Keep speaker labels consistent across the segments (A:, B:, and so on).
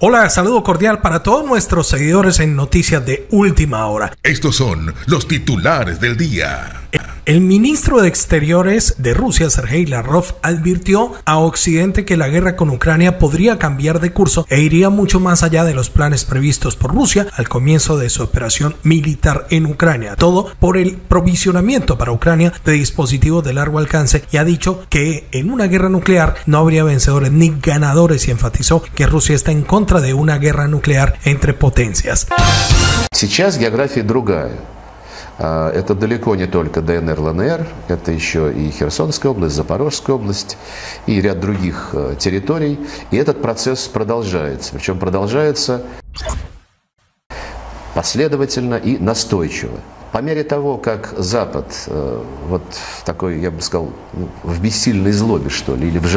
A: Hola, saludo cordial para todos nuestros seguidores en Noticias de Última Hora.
B: Estos son los titulares del día.
A: El ministro de Exteriores de Rusia, Sergei Lavrov, advirtió a Occidente que la guerra con Ucrania podría cambiar de curso e iría mucho más allá de los planes previstos por Rusia al comienzo de su operación militar en Ucrania. Todo por el provisionamiento para Ucrania de dispositivos de largo alcance, y ha dicho que en una guerra nuclear no habría vencedores ni ganadores, y enfatizó que Rusia está en contra de una guerra nuclear entre potencias.
C: Сейчас география другая. Это далеко не только ДНР, ЛНР, это еще и Херсонская область, Запорожская область и ряд других территорий. И этот процесс продолжается. Причем продолжается последовательно и настойчиво. По мере того, как Запад вот в такой, я бы сказал, в бессильной злобе, что ли, или в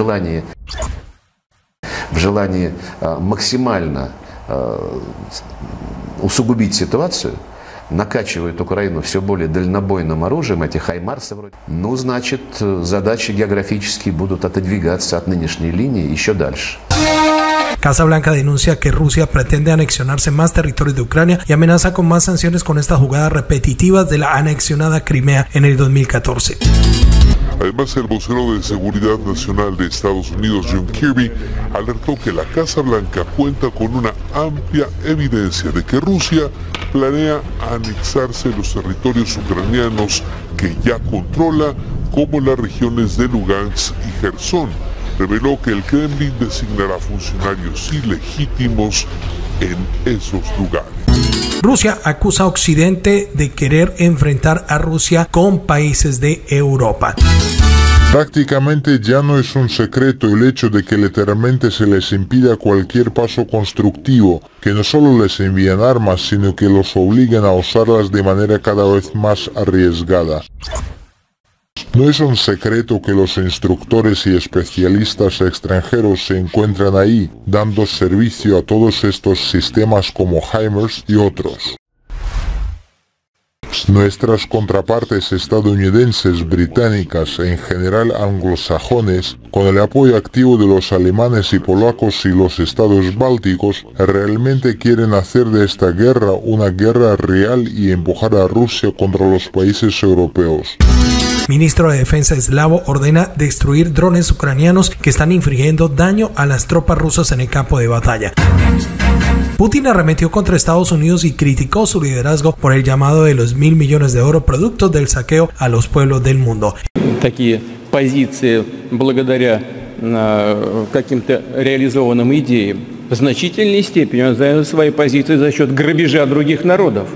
C: желании максимально усугубить ситуацию, накачивает Украину все более дальнобойным оружием, эти хаймарсы вроде. Ну, значит, задачи географические будут отодвигаться от нынешней линии еще дальше.
A: Casa Blanca denuncia que Rusia pretende anexionarse más territorios de Ucrania y amenaza con más sanciones con estas jugadas repetitivas de la anexionada Crimea en el 2014.
D: Además, el vocero de Seguridad Nacional de Estados Unidos, John Kirby, alertó que la Casa Blanca cuenta con una amplia evidencia de que Rusia planea anexarse los territorios ucranianos que ya controla, como las regiones de Lugansk y Gerson. Reveló que el Kremlin designará funcionarios ilegítimos en esos lugares.
A: Rusia acusa a Occidente de querer enfrentar a Rusia con países de Europa.
D: Prácticamente ya no es un secreto el hecho de que literalmente se les impida cualquier paso constructivo, que no solo les envían armas, sino que los obligan a usarlas de manera cada vez más arriesgada. No es un secreto que los instructores y especialistas extranjeros se encuentran ahí, dando servicio a todos estos sistemas como HIMARS y otros. Nuestras contrapartes estadounidenses, británicas e en general anglosajones, con el apoyo activo de los alemanes y polacos y los estados bálticos, realmente quieren hacer de esta guerra una guerra real y empujar a Rusia contra los países europeos.
A: Ministro de Defensa eslavo ordena destruir drones ucranianos que están infligiendo daño a las tropas rusas en el campo de batalla. Putin arremetió contra Estados Unidos y criticó su liderazgo por el llamado de los $1.000 millones producto del saqueo a los pueblos del mundo.
E: Такие позиции, благодаря каким-то реализованным идеям, в значительной степени он занял свои позиции за счет грабежа других народов.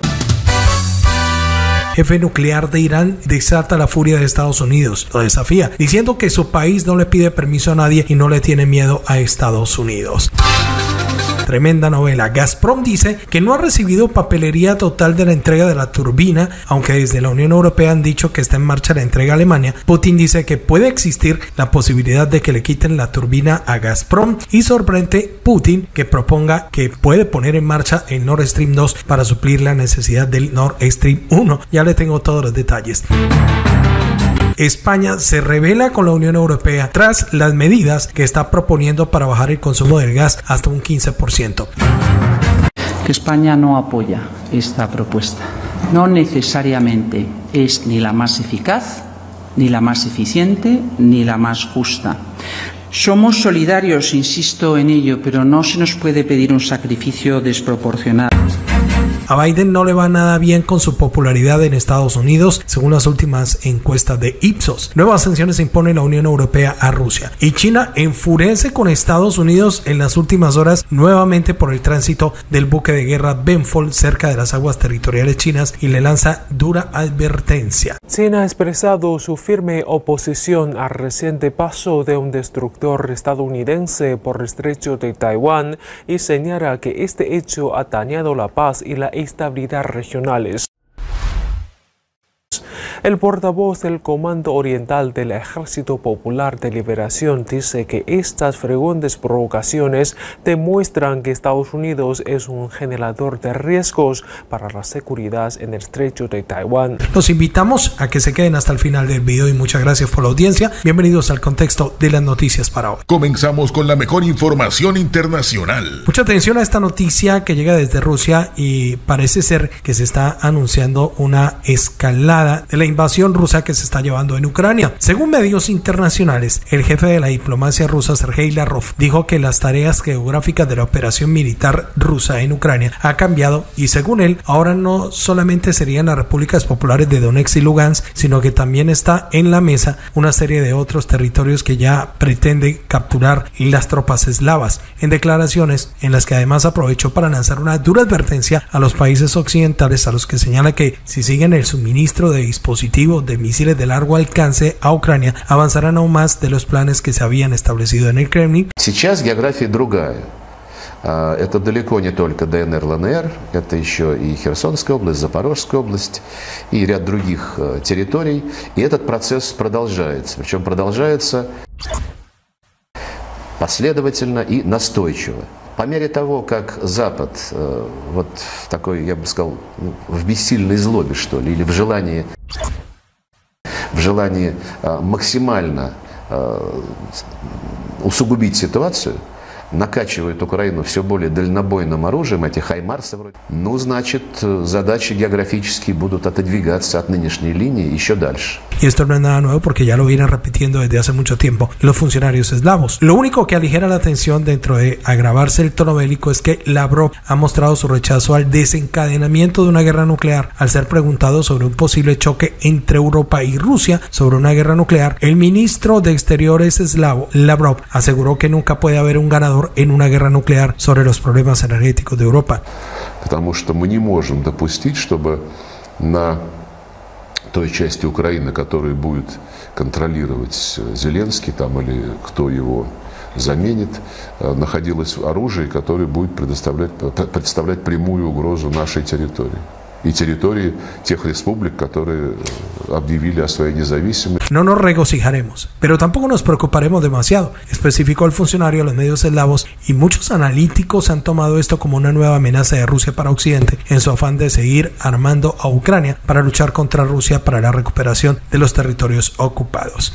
A: Jefe nuclear de Irán desata la furia de Estados Unidos, lo desafía, diciendo que su país no le pide permiso a nadie y no le tiene miedo a Estados Unidos. Tremenda novela. Gazprom dice que no ha recibido papelería total de la entrega de la turbina, aunque desde la Unión Europea han dicho que está en marcha la entrega a Alemania. Putin dice que puede existir la posibilidad de que le quiten la turbina a Gazprom, y sorprende Putin que proponga que puede poner en marcha el Nord Stream 2 para suplir la necesidad del Nord Stream 1. Ya le tengo todos los detalles. España se rebela con la Unión Europea tras las medidas que está proponiendo para bajar el consumo del gas hasta un 15%.
F: Que España no apoya esta propuesta. No necesariamente es ni la más eficaz, ni la más eficiente, ni la más justa. Somos solidarios, insisto en ello, pero no se nos puede pedir un sacrificio desproporcionado.
A: A Biden no le va nada bien con su popularidad en Estados Unidos, según las últimas encuestas de Ipsos. Nuevas sanciones impone la Unión Europea a Rusia. Y China enfurece con Estados Unidos en las últimas horas, nuevamente por el tránsito del buque de guerra Benfold cerca de las aguas territoriales chinas, y le lanza dura advertencia.
G: China ha expresado su firme oposición al reciente paso de un destructor estadounidense por el estrecho de Taiwán y señala que este hecho ha dañado la paz y la estabilidad regionales. El portavoz del Comando Oriental del Ejército Popular de Liberación dice que estas frecuentes provocaciones demuestran que Estados Unidos es un generador de riesgos para la seguridad en el estrecho de Taiwán.
A: Los invitamos a que se queden hasta el final del video y muchas gracias por la audiencia. Bienvenidos al contexto de las noticias para hoy.
B: Comenzamos con la mejor información internacional.
A: Mucha atención a esta noticia que llega desde Rusia y parece ser que se está anunciando una escalada de la invasión rusa que se está llevando en Ucrania. Según medios internacionales, el jefe de la diplomacia rusa, Sergei Lavrov, dijo que las tareas geográficas de la operación militar rusa en Ucrania ha cambiado y según él, ahora no solamente serían las repúblicas populares de Donetsk y Lugansk, sino que también está en la mesa una serie de otros territorios que ya pretenden capturar las tropas eslavas. En declaraciones en las que además aprovechó para lanzar una dura advertencia a los países occidentales, a los que señala que si siguen el suministro de dispositivos de misiles de largo alcance a Ucrania, avanzarán aún más de los planes que se habían establecido en el Kremlin.
C: Сейчас география другая. Это далеко не только ДНР, ЛНР, это еще и Херсонская область, Запорожская область и ряд других территорий. И этот процесс продолжается. Причем продолжается последовательно и настойчиво. По мере того, как Запад вот в такой, я бы сказал, в бессильной злобе, что ли, или в желании максимально усугубить ситуацию, накачивает Украину все более дальнобойным оружием, эти хаймарсы вроде. Ну, значит, задачи географические будут отодвигаться от нынешней линии еще дальше.
A: Y esto no es nada nuevo porque ya lo vienen repitiendo desde hace mucho tiempo los funcionarios eslavos. Lo único que aligera la tensión dentro de agravarse el tono bélico es que Lavrov ha mostrado su rechazo al desencadenamiento de una guerra nuclear. Al ser preguntado sobre un posible choque entre Europa y Rusia sobre una guerra nuclear, el ministro de Exteriores eslavo, Lavrov, aseguró que nunca puede haber un ganador en una guerra nuclear sobre los problemas energéticos de Europa.
D: Потому что мы не можем допустить, чтобы на той части Украины, которую будет контролировать Зеленский там, или кто его заменит, находилось оружие, которое будет представлять прямую угрозу нашей территории. Y territorio тех республик, которые объявили о своей независимости.
A: No nos regocijaremos, pero tampoco nos preocuparemos demasiado, especificó el funcionario a los medios eslavos, y muchos analíticos han tomado esto como una nueva amenaza de Rusia para Occidente en su afán de seguir armando a Ucrania para luchar contra Rusia para la recuperación de los territorios ocupados.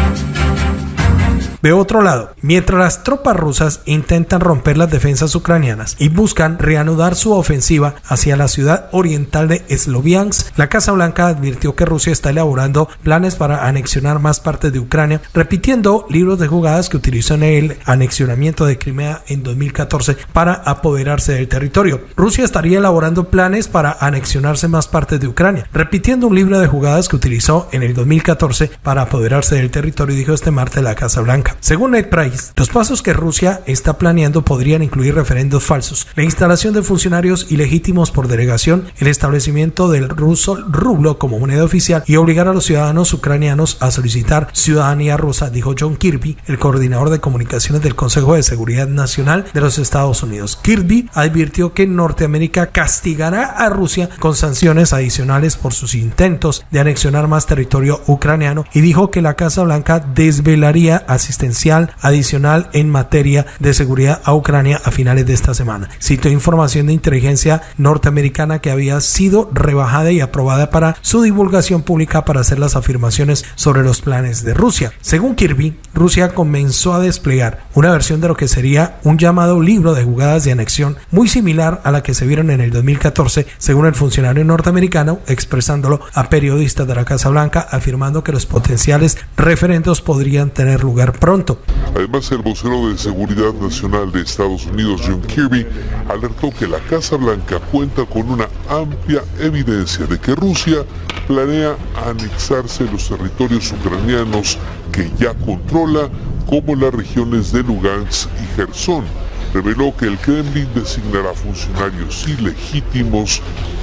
A: De otro lado, mientras las tropas rusas intentan romper las defensas ucranianas y buscan reanudar su ofensiva hacia la ciudad oriental de Sloviansk, la Casa Blanca advirtió que Rusia está elaborando planes para anexionar más partes de Ucrania, repitiendo libros de jugadas que utilizó en el anexionamiento de Crimea en 2014 para apoderarse del territorio. Rusia estaría elaborando planes para anexionarse más partes de Ucrania, repitiendo un libro de jugadas que utilizó en el 2014 para apoderarse del territorio, dijo este martes la Casa Blanca. Según Ned Price, los pasos que Rusia está planeando podrían incluir referendos falsos, la instalación de funcionarios ilegítimos por delegación, el establecimiento del ruso rublo como moneda oficial y obligar a los ciudadanos ucranianos a solicitar ciudadanía rusa, dijo John Kirby, el coordinador de comunicaciones del Consejo de Seguridad Nacional de los Estados Unidos. Kirby advirtió que Norteamérica castigará a Rusia con sanciones adicionales por sus intentos de anexionar más territorio ucraniano y dijo que la Casa Blanca desvelaría asistencia adicional en materia de seguridad a Ucrania a finales de esta semana. Citó información de inteligencia norteamericana que había sido rebajada y aprobada para su divulgación pública para hacer las afirmaciones sobre los planes de Rusia. Según Kirby, Rusia comenzó a desplegar una versión de lo que sería un llamado libro de jugadas de anexión muy similar a la que se vieron en el 2014, según el funcionario norteamericano, expresándolo a periodistas de la Casa Blanca, afirmando que los potenciales referendos podrían tener lugar pronto.
D: Además, el vocero de Seguridad Nacional de Estados Unidos, John Kirby, alertó que la Casa Blanca cuenta con una amplia evidencia de que Rusia planea anexarse los territorios ucranianos que ya controla, como las regiones de Lugansk y Jersón. Reveló que el Kremlin designará funcionarios ilegítimos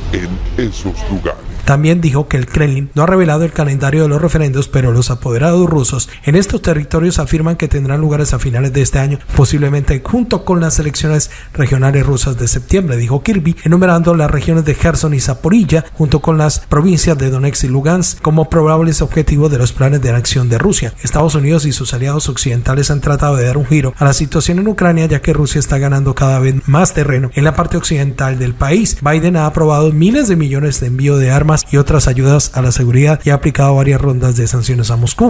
D: en esos lugares.
A: También dijo que el Kremlin no ha revelado el calendario de los referendos, pero los apoderados rusos en estos territorios afirman que tendrán lugares a finales de este año, posiblemente junto con las elecciones regionales rusas de septiembre, dijo Kirby, enumerando las regiones de Kherson y Zaporilla, junto con las provincias de Donetsk y Lugansk, como probables objetivos de los planes de anexión de Rusia. Estados Unidos y sus aliados occidentales han tratado de dar un giro a la situación en Ucrania, ya que Rusia está ganando cada vez más terreno en la parte occidental del país. Biden ha aprobado miles de millones de envío de armas y otras ayudas a la seguridad y ha aplicado varias rondas de sanciones a Moscú.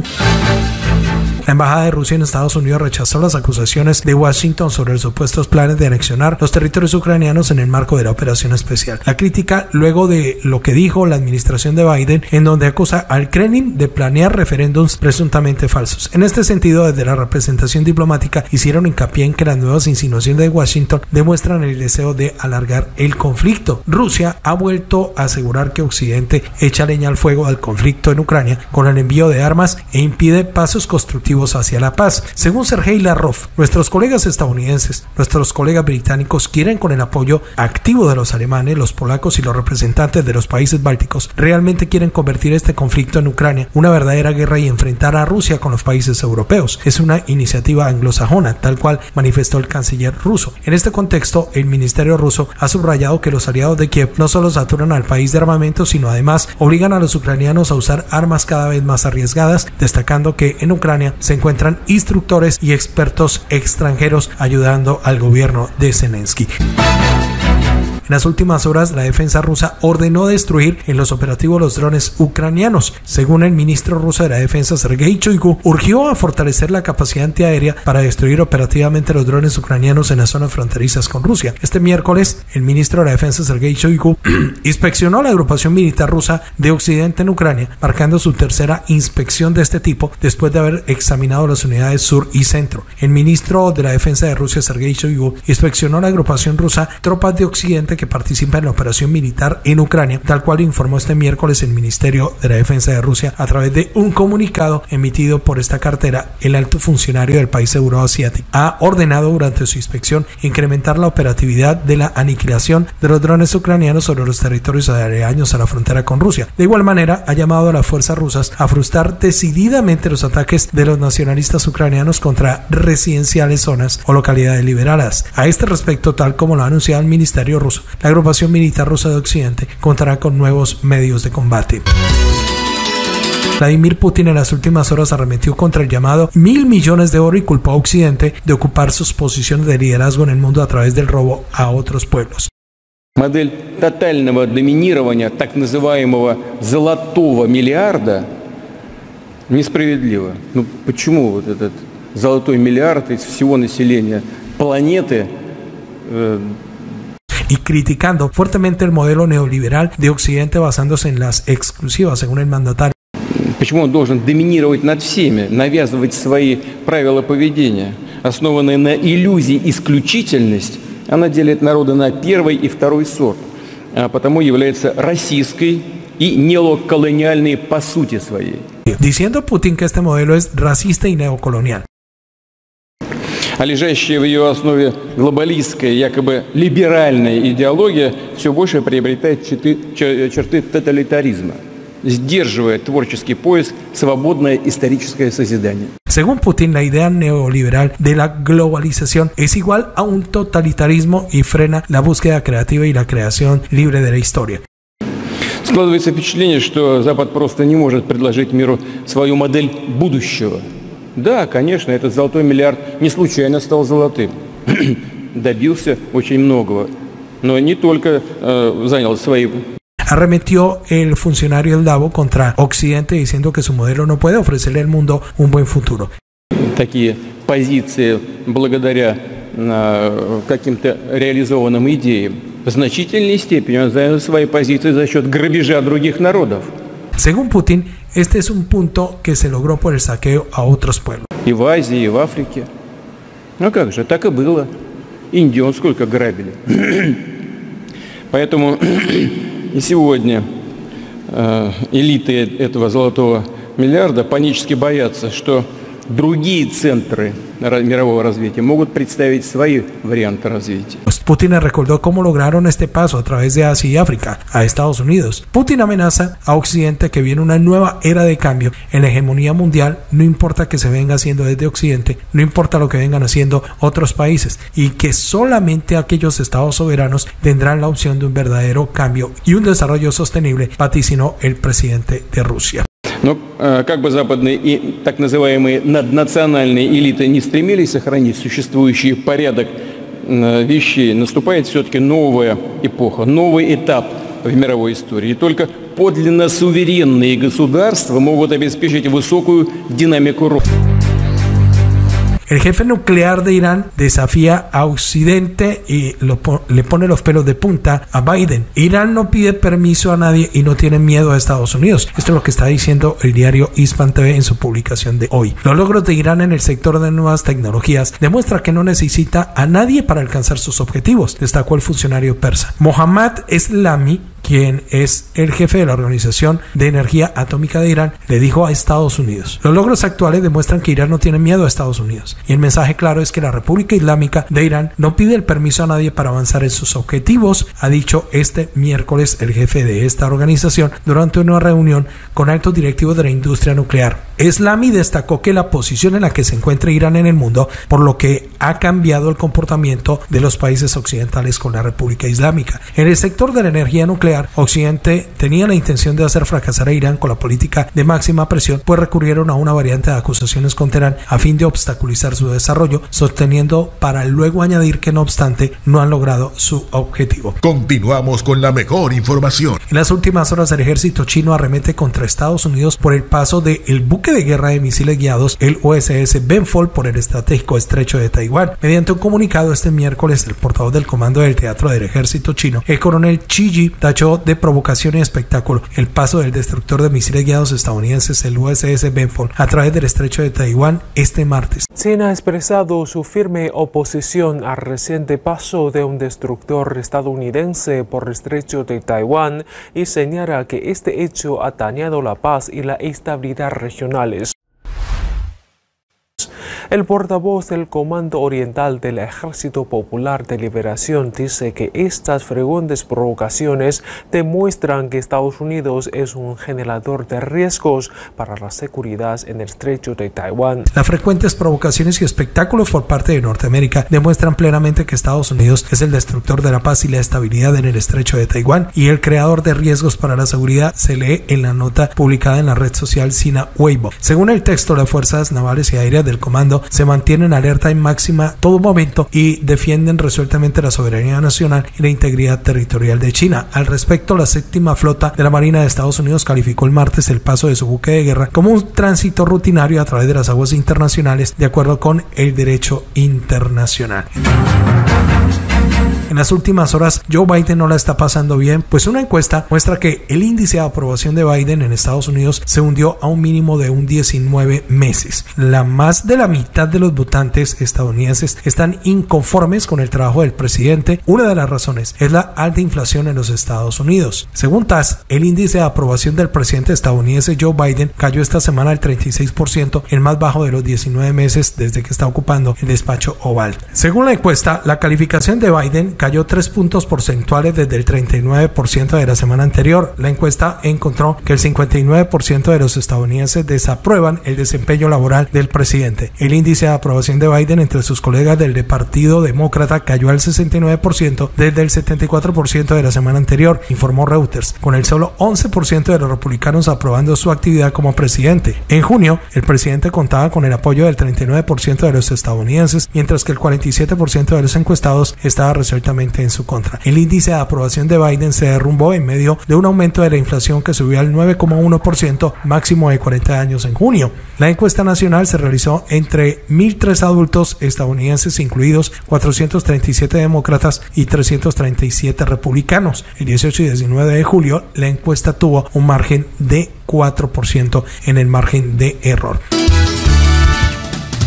A: La embajada de Rusia en Estados Unidos rechazó las acusaciones de Washington sobre los supuestos planes de anexionar los territorios ucranianos en el marco de la operación especial. La crítica luego de lo que dijo la administración de Biden, en donde acusa al Kremlin de planear referéndums presuntamente falsos. En este sentido, desde la representación diplomática hicieron hincapié en que las nuevas insinuaciones de Washington demuestran el deseo de alargar el conflicto. Rusia ha vuelto a asegurar que Occidente echa leña al fuego del conflicto en Ucrania con el envío de armas e impide pasos constructivos hacia la paz. Según Sergei Lavrov, nuestros colegas estadounidenses, nuestros colegas británicos quieren, con el apoyo activo de los alemanes, los polacos y los representantes de los países bálticos, realmente quieren convertir este conflicto en Ucrania una verdadera guerra y enfrentar a Rusia con los países europeos. Es una iniciativa anglosajona, tal cual manifestó el canciller ruso. En este contexto, el ministerio ruso ha subrayado que los aliados de Kiev no solo saturan al país de armamento, sino además obligan a los ucranianos a usar armas cada vez más arriesgadas, destacando que en Ucrania se encuentran instructores y expertos extranjeros ayudando al gobierno de Zelensky. En las últimas horas, la defensa rusa ordenó destruir en los operativos los drones ucranianos. Según el ministro ruso de la defensa, Sergei Shoigu, urgió a fortalecer la capacidad antiaérea para destruir operativamente los drones ucranianos en las zonas fronterizas con Rusia. Este miércoles, el ministro de la defensa, Sergei Shoigu, inspeccionó la agrupación militar rusa de Occidente en Ucrania, marcando su tercera inspección de este tipo después de haber examinado las unidades sur y centro. El ministro de la defensa de Rusia, Sergei Shoigu, inspeccionó la agrupación rusa Tropas de Occidente que participa en la operación militar en Ucrania, tal cual informó este miércoles el Ministerio de la Defensa de Rusia a través de un comunicado emitido por esta cartera. El alto funcionario del país euroasiático ha ordenado durante su inspección incrementar la operatividad de la aniquilación de los drones ucranianos sobre los territorios aledaños a la frontera con Rusia. De igual manera, ha llamado a las fuerzas rusas a frustrar decididamente los ataques de los nacionalistas ucranianos contra residenciales, zonas o localidades liberadas. A este respecto, tal como lo ha anunciado el Ministerio ruso, la agrupación militar rusa de Occidente contará con nuevos medios de combate. Vladimir Putin en las últimas horas arremetió contra el llamado 1.000 millones de oro y culpó a Occidente de ocupar sus posiciones de liderazgo en el mundo a través del robo a otros pueblos.
E: Модель тотального доминирования так называемого золотого миллиарда несправедлива. Ну почему вот этот золотой миллиард из всего населения планеты
A: y criticando fuertemente el modelo neoliberal de Occidente basándose en las exclusivas, según el mandatario.
E: Почему он должен доминировать над всеми, навязывать свои правила поведения, основанные на иллюзии исключительности? Она делит народы на первый и второй сорт, а потому является российской и неоколониальной по сути своей.
A: Diciendo Putin que este modelo es racista y neocolonial.
E: А лежащая в ее основе глобалистская, якобы либеральная идеология все больше приобретает черты тоталитаризма, сдерживая творческий поиск, свободное историческое созидание.
A: Según Putin, la idea neoliberal de la globalización es igual a un totalitarismo y frena la búsqueda creativa y la creación libre de la historia.
E: Складывается впечатление, что Запад просто не может предложить миру свою модель будущего. Да, конечно, этот золотой миллиард не случайно стал золотым. Добился очень многого, но не только занял свои...
A: Arremetió el funcionario del Davo contra Occidente diciendo que su modelo no puede ofrecerle al mundo un buen futuro.
E: Такие позиции, благодаря каким-то реализованным идеям, в значительной степени он занял свои позиции за счет грабежа других народов.
A: Según Putin, este es un punto que se logró por el saqueo a otros pueblos.
E: И в Азии, и в Африке. Ну как же, так и было. Индию сколько грабили. Поэтому и сегодня элиты этого золотого миллиарда панически боятся, что другие центры мирового развития, могут представить свои варианты развития.
A: Putin recordó cómo lograron este paso a través de Asia y África a Estados Unidos. Putin amenaza a Occidente que viene una nueva era de cambio en la hegemonía mundial, no importa que se venga haciendo desde Occidente, no importa lo que vengan haciendo otros países, y que solamente aquellos estados soberanos tendrán la opción de un verdadero cambio y un desarrollo sostenible, vaticinó el presidente de Rusia.
E: Но как бы западные и так называемые наднациональные элиты не стремились сохранить существующий порядок вещей, наступает все-таки новая эпоха, новый этап в мировой истории. И только подлинно суверенные государства могут обеспечить высокую динамику роста.
A: El jefe nuclear de Irán desafía a Occidente y le pone los pelos de punta a Biden. Irán no pide permiso a nadie y no tiene miedo a Estados Unidos. Esto es lo que está diciendo el diario Hispan TV en su publicación de hoy. Los logros de Irán en el sector de nuevas tecnologías demuestra que no necesita a nadie para alcanzar sus objetivos, destacó el funcionario persa. Mohammad Eslami, quien es el jefe de la Organización de Energía Atómica de Irán, le dijo a Estados Unidos: los logros actuales demuestran que Irán no tiene miedo a Estados Unidos, y el mensaje claro es que la República Islámica de Irán no pide el permiso a nadie para avanzar en sus objetivos, ha dicho este miércoles el jefe de esta organización durante una reunión con altos directivos de la industria nuclear. Eslami destacó que la posición en la que se encuentra Irán en el mundo, por lo que ha cambiado el comportamiento de los países occidentales con la República Islámica. En el sector de la energía nuclear, Occidente tenía la intención de hacer fracasar a Irán con la política de máxima presión, pues recurrieron a una variante de acusaciones contra Irán a fin de obstaculizar su desarrollo, sosteniendo para luego añadir que no obstante no han logrado su objetivo.
B: Continuamos con la mejor información.
A: En las últimas horas el ejército chino arremete contra Estados Unidos por el paso del buque de guerra de misiles guiados, el USS Benfold, por el estratégico estrecho de Taiwán. Mediante un comunicado este miércoles, el portavoz del comando del teatro del ejército chino, el coronel Chi Yi, tachó de provocación y espectáculo el paso del destructor de misiles guiados estadounidenses, el USS Benfold, a través del estrecho de Taiwán este martes.
G: China ha expresado su firme oposición al reciente paso de un destructor estadounidense por el estrecho de Taiwán y señala que este hecho ha dañado la paz y la estabilidad regionales. El portavoz del Comando Oriental del Ejército Popular de Liberación dice que estas frecuentes provocaciones demuestran que Estados Unidos es un generador de riesgos para la seguridad en el estrecho de Taiwán.
A: Las frecuentes provocaciones y espectáculos por parte de Norteamérica demuestran plenamente que Estados Unidos es el destructor de la paz y la estabilidad en el estrecho de Taiwán y el creador de riesgos para la seguridad, se lee en la nota publicada en la red social Sina Weibo. Según el texto, las fuerzas navales y aéreas del comando se mantienen alerta en máxima todo momento y defienden resueltamente la soberanía nacional y la integridad territorial de China. Al respecto, la séptima flota de la Marina de Estados Unidos calificó el martes el paso de su buque de guerra como un tránsito rutinario a través de las aguas internacionales de acuerdo con el derecho internacional. En las últimas horas, Joe Biden no la está pasando bien, pues una encuesta muestra que el índice de aprobación de Biden en Estados Unidos se hundió a un mínimo de 19 meses. Más de la mitad de los votantes estadounidenses están inconformes con el trabajo del presidente. Una de las razones es la alta inflación en los Estados Unidos. Según TAS, el índice de aprobación del presidente estadounidense Joe Biden cayó esta semana al 36%, el más bajo de los 19 meses desde que está ocupando el despacho Oval. Según la encuesta, la calificación de Biden cayó 3 puntos porcentuales desde el 39% de la semana anterior. La encuesta encontró que el 59% de los estadounidenses desaprueban el desempeño laboral del presidente. El índice de aprobación de Biden entre sus colegas del Partido Demócrata cayó al 69% desde el 74% de la semana anterior, informó Reuters, con el solo 11% de los republicanos aprobando su actividad como presidente. En junio, el presidente contaba con el apoyo del 39% de los estadounidenses, mientras que el 47% de los encuestados estaba resueltamente en su contra. El índice de aprobación de Biden se derrumbó en medio de un aumento de la inflación que subió al 9,1%, máximo de 40 años en junio. La encuesta nacional se realizó entre 1.003 adultos estadounidenses, incluidos 437 demócratas y 337 republicanos. El 18 y 19 de julio, la encuesta tuvo un margen de 4% en el margen de error.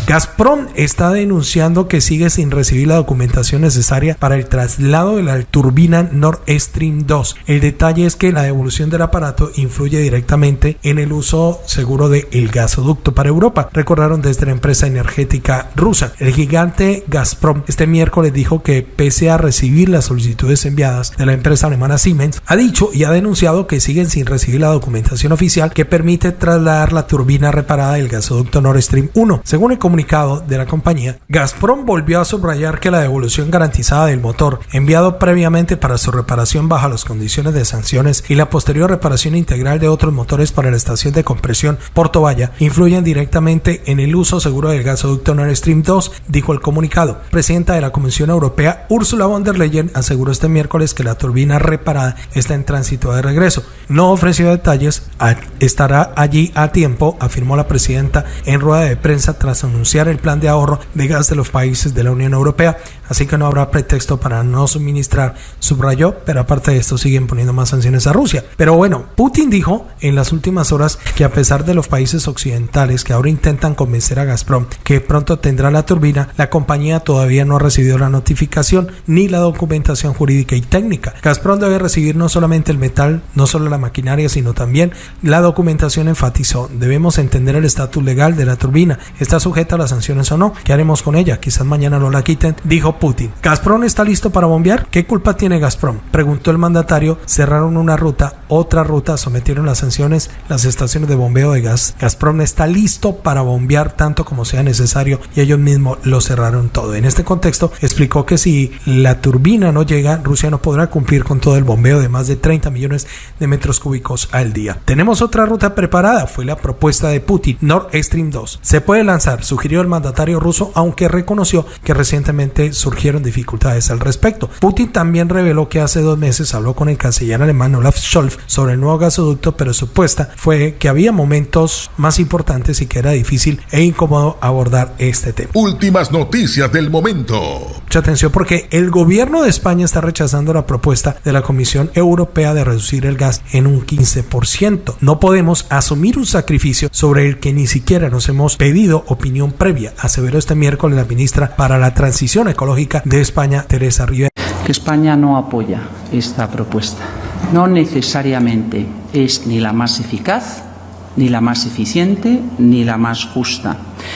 A: Gazprom está denunciando que sigue sin recibir la documentación necesaria para el traslado de la turbina Nord Stream 2. El detalle es que la devolución del aparato influye directamente en el uso seguro del gasoducto para Europa, recordaron desde la empresa energética rusa. El gigante Gazprom este miércoles dijo que pese a recibir las solicitudes enviadas de la empresa alemana Siemens, ha dicho y ha denunciado que siguen sin recibir la documentación oficial que permite trasladar la turbina reparada del gasoducto Nord Stream 1. Según el comunicado de la compañía, Gazprom volvió a subrayar que la devolución garantizada del motor, enviado previamente para su reparación bajo las condiciones de sanciones, y la posterior reparación integral de otros motores para la estación de compresión Porto Vaya, influyen directamente en el uso seguro del gasoducto Nord Stream 2, dijo el comunicado. Presidenta de la Comisión Europea, Ursula von der Leyen, aseguró este miércoles que la turbina reparada está en tránsito de regreso. No ofreció detalles, estará allí a tiempo, afirmó la presidenta en rueda de prensa tras anunciar el plan de ahorro de gas de los países de la Unión Europea, así que no habrá pretexto para no suministrar, subrayó, pero aparte de esto siguen poniendo más sanciones a Rusia. Pero bueno, Putin dijo en las últimas horas que a pesar de los países occidentales que ahora intentan convencer a Gazprom que pronto tendrá la turbina, la compañía todavía no ha recibido la notificación ni la documentación jurídica y técnica. Gazprom debe recibir no solamente el metal, no solo la maquinaria, sino también la documentación, enfatizó. Debemos entender el estatus legal de la turbina. ¿Está sujeta a las sanciones o no? ¿Qué haremos con ella? Quizás mañana no la quiten, dijo Putin. ¿Gazprom está listo para bombear? ¿Qué culpa tiene Gazprom?, preguntó el mandatario. Cerraron una ruta, otra ruta, sometieron las sanciones las estaciones de bombeo de gas. Gazprom está listo para bombear tanto como sea necesario y ellos mismos lo cerraron todo. En este contexto explicó que si la turbina no llega, Rusia no podrá cumplir con todo el bombeo de más de 30 millones de metros cúbicos al día. Tenemos otra ruta preparada, fue la propuesta de Putin, Nord Stream 2. Se puede lanzar, sugirió el mandatario ruso, aunque reconoció que recientemente surgieron dificultades al respecto. Putin también reveló que hace 2 meses habló con el canciller alemán Olaf Scholz sobre el nuevo gasoducto, pero su respuesta fue que había momentos más importantes y que era difícil e incómodo abordar este tema.
B: Últimas noticias del momento.
A: Mucha atención porque el gobierno de España está rechazando la propuesta de la Comisión Europea de reducir el gas en un 15%. No podemos asumir un sacrificio sobre el que ni siquiera nos hemos pedido opinión previa, aseveró este miércoles la ministra para la Transición Ecológica de España, Teresa Rivera.
F: Que España no apoya esta propuesta. No necesariamente es ni la más eficaz, ni la más eficiente, ni la más justa.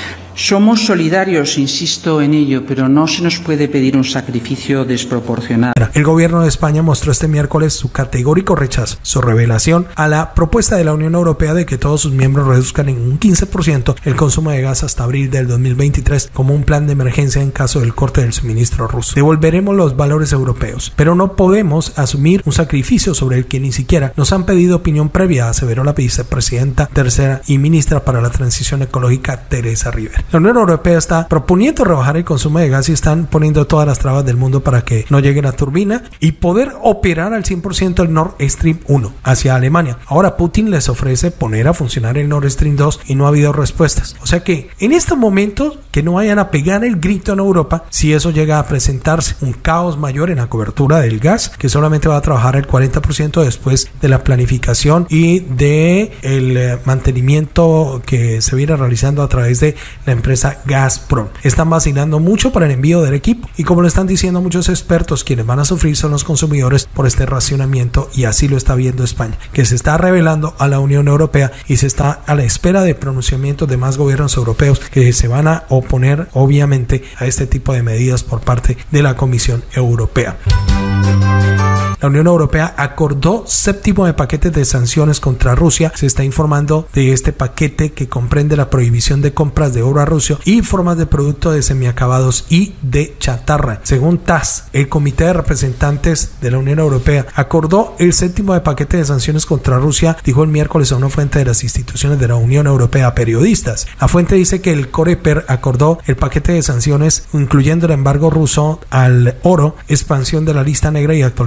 F: Somos solidarios, insisto en ello, pero no se nos puede pedir un sacrificio desproporcionado.
A: El gobierno de España mostró este miércoles su categórico rechazo, su revelación a la propuesta de la Unión Europea de que todos sus miembros reduzcan en un 15% el consumo de gas hasta abril del 2023 como un plan de emergencia en caso del corte del suministro ruso. Devolveremos los valores europeos, pero no podemos asumir un sacrificio sobre el que ni siquiera nos han pedido opinión previa, aseveró la vicepresidenta tercera y ministra para la Transición Ecológica, Teresa Rivera. La Unión Europea está proponiendo rebajar el consumo de gas y están poniendo todas las trabas del mundo para que no llegue la turbina y poder operar al 100% el Nord Stream 1 hacia Alemania. Ahora Putin les ofrece poner a funcionar el Nord Stream 2 y no ha habido respuestas. O sea que en estos momentos que no vayan a pegar el grito en Europa si eso llega a presentarse. Un caos mayor en la cobertura del gas, que solamente va a trabajar el 40% después de la planificación y de el mantenimiento que se viene realizando a través de la empresa Gazprom. Están vacilando mucho para el envío del equipo y como lo están diciendo muchos expertos, quienes van a sufrir son los consumidores por este racionamiento, y así lo está viendo España, que se está revelando a la Unión Europea y se está a la espera de pronunciamientos de más gobiernos europeos que se van a oponer obviamente a este tipo de medidas por parte de la Comisión Europea. La Unión Europea acordó 7º de paquete de sanciones contra Rusia. Se está informando de este paquete que comprende la prohibición de compras de oro a Rusia y formas de productos de semiacabados y de chatarra. Según TASS, el Comité de Representantes de la Unión Europea acordó el 7º de paquete de sanciones contra Rusia, dijo el miércoles a una fuente de las instituciones de la Unión Europea a periodistas. La fuente dice que el Coreper acordó el paquete de sanciones incluyendo el embargo ruso al oro, expansión de la lista negra y actualizaciones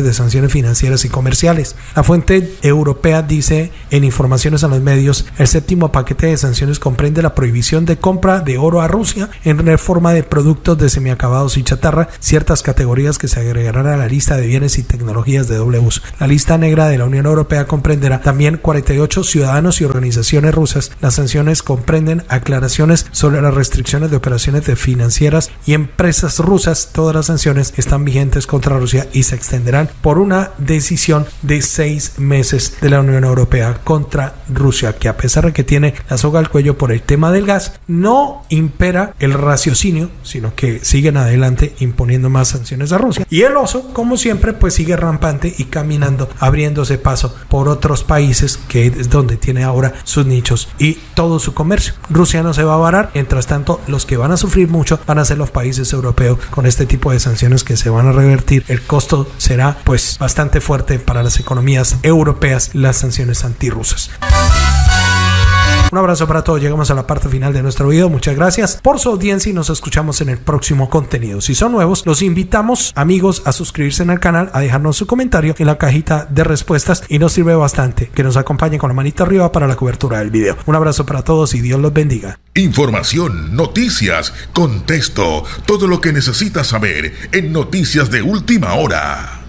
A: de sanciones financieras y comerciales. La fuente europea dice en informaciones a los medios, el séptimo paquete de sanciones comprende la prohibición de compra de oro a Rusia en forma de productos de semiacabados y chatarra, ciertas categorías que se agregarán a la lista de bienes y tecnologías de doble uso. La lista negra de la Unión Europea comprenderá también 48 ciudadanos y organizaciones rusas. Las sanciones comprenden aclaraciones sobre las restricciones de operaciones financieras y empresas rusas. Todas las sanciones están vigentes contra Rusia y se extenderán por una decisión de 6 meses de la Unión Europea contra Rusia, que a pesar de que tiene la soga al cuello por el tema del gas, no impera el raciocinio, sino que siguen adelante imponiendo más sanciones a Rusia. Y el oso, como siempre, pues sigue rampante y caminando, abriéndose paso por otros países, que es donde tiene ahora sus nichos y todo su comercio. Rusia no se va a varar. Mientras tanto, los que van a sufrir mucho van a ser los países europeos con este tipo de sanciones que se van a revertir. El costo será pues bastante fuerte para las economías europeas, las sanciones antirrusas. Un abrazo para todos. Llegamos a la parte final de nuestro video. Muchas gracias por su audiencia y nos escuchamos en el próximo contenido. Si son nuevos, los invitamos, amigos, a suscribirse en el canal, a dejarnos su comentario en la cajita de respuestas, y nos sirve bastante que nos acompañen con la manita arriba para la cobertura del video. Un abrazo para todos y Dios los bendiga.
B: Información, noticias, contexto, todo lo que necesitas saber en Noticias de Última Hora.